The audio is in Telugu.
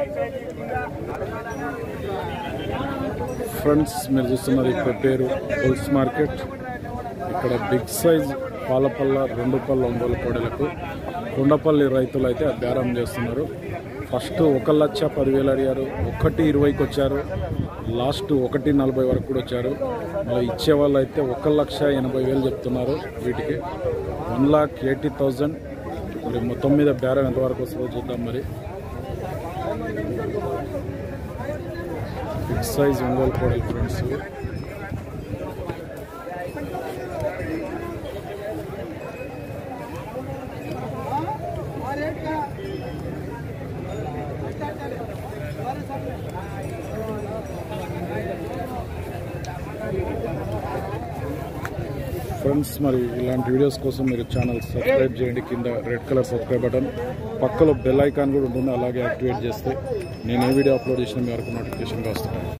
ఫ్రెండ్స్ మీరు చూస్తున్నారు ఇక్కడ పేరు బుల్స్ మార్కెట్. ఇక్కడ బిగ్ సైజ్ పాలపల్ల 2 పళ్ళ ఒంగోలు కోడలకు కొండపల్లి రైతులు అయితే బేరం చేస్తున్నారు. ఫస్ట్ 1,10,000 అడిగారు, 1,20,000కి వచ్చారు, లాస్ట్ 1,40,000 వరకు కూడా వచ్చారు. మళ్ళీ ఇచ్చే వాళ్ళు అయితే 1,80,000 చెప్తున్నారు. వీటికి 1,80,000. మరి మొత్తం మీద బేరం ఎంతవరకు వస్తుందో చూద్దాం. మరి బిగ్ సైజ్ ఒంగోలు కోడలు ఫ్రెండ్స్. ఫ్రెండ్స్ మరి ఇలాంటి వీడియోస్ కోసం మీరు ఛానల్ సబ్స్క్రైబ్ చేయండి. కింద రెడ్ కలర్ సబ్స్క్రైబ్ బటన్, పక్కలో బెల్ ఐకాన్ కూడా ఉంటుంది, అలాగే యాక్టివేట్ చేస్తే నేను ఏ వీడియో అప్లోడ్ చేసినా మీ వరకు నోటిఫికేషన్గా వస్తుంది.